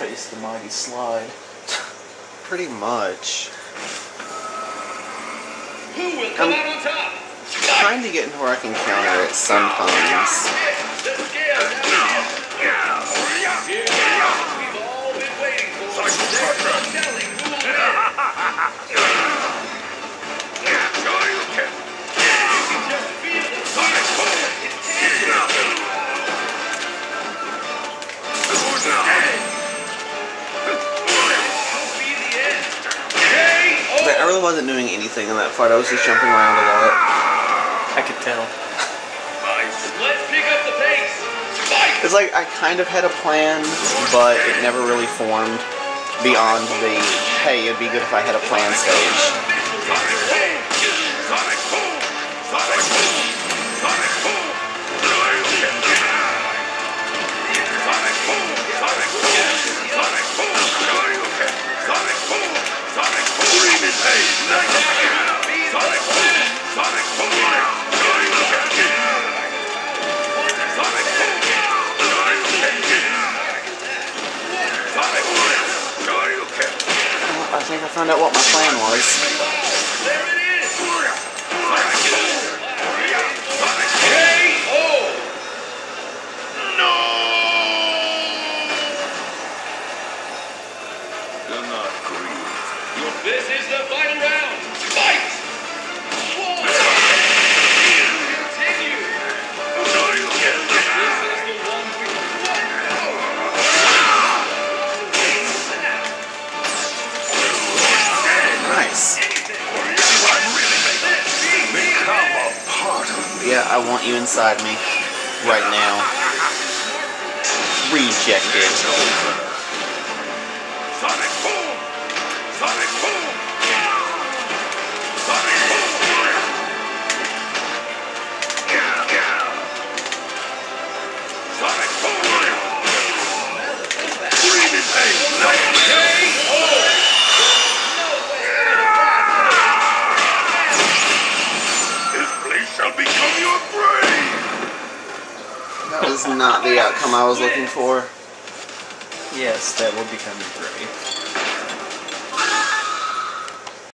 face the mighty slide. Pretty much. Who will come out on top? Trying to get into where I can counter it sometimes. We've all been waiting for it. There's no telling who will win. You can just feel the sonic boom. It's tangible. Could be the end. But I really wasn't doing anything in that fight. I was just jumping around a lot. I could tell. Let's pick up the pace. Fight! It's like I kind of had a plan, but it never really formed beyond the, hey, it'd be good if I had a plan stage. I think I found out what my plan was. There it is. No! Do not grieve. This is the final round. Fight! Whoa! Continue. This is the one we Nice. Become a part of me. Yeah, I want you inside me. Right now. Rejected. Sonic boom! Sonic boom! Sonic boom! Sonic boom! Breathe in pain! This place shall become your grave! That was not the outcome I was looking for. Yes, that will become your grave.